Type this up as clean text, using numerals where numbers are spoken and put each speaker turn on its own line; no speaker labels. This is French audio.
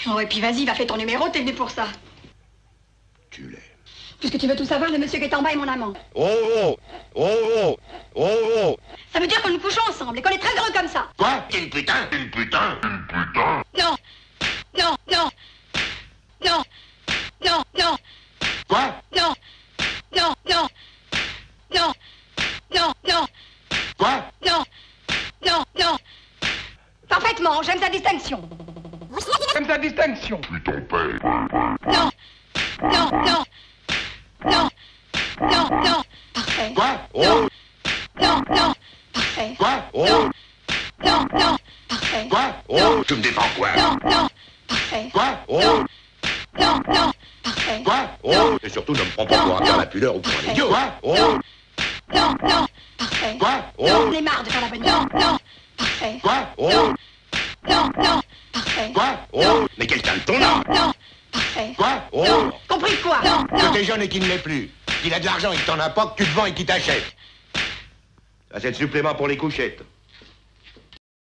Oh, et puis vas-y, va faire ton numéro, t'es venu pour ça.
Tu l'es.
Puisque tu veux tout savoir, le monsieur qui est en bas est mon amant.
Oh oh! Oh oh! Oh oh!
Ça veut dire que nous couchons ensemble et qu'on est très heureux comme ça.
Quoi? Une putain! Une putain! Une putain!
Non. Non, non. Non. Non, non.
Quoi?
Non. Non, non. Non. Non, non.
Quoi?
Non. Non, non. Parfaitement, j'aime sa distinction.
Comme sa distinction!
Non. Non, non. Non. Non, non. Parfait.
Quoi? Oh!
Non. Non, non. Parfait.
Quoi? Oh!
Non. Non, non. Parfait.
Quoi?
Non.
Oh! Tu me défends quoi?
Non, non. Parfait.
Quoi? Oh!
Non. Non, non. Parfait.
Quoi? Oh! Et surtout, ne me prends pas pour un père la pudeur ou pour un idiot! Quoi? Oh!
Non. Non, non. Parfait.
Quoi? Oh!
Non, on est marre de faire la bonne. Non, non. Parfait.
Quoi? Oh!
Non. Non, non. Parfait.
Quoi? Oh!
Non.
Mais quel calme ton
Non,
âme!
non. Parfait.
Quoi? Oh!
Non. Compris quoi? Non,
Que
non.
t'es jeune et qu'il ne l'est plus. Qu'il a de l'argent et que t'en as pas, que tu te vends et qu'il t'achète. Ça, c'est le supplément pour les couchettes.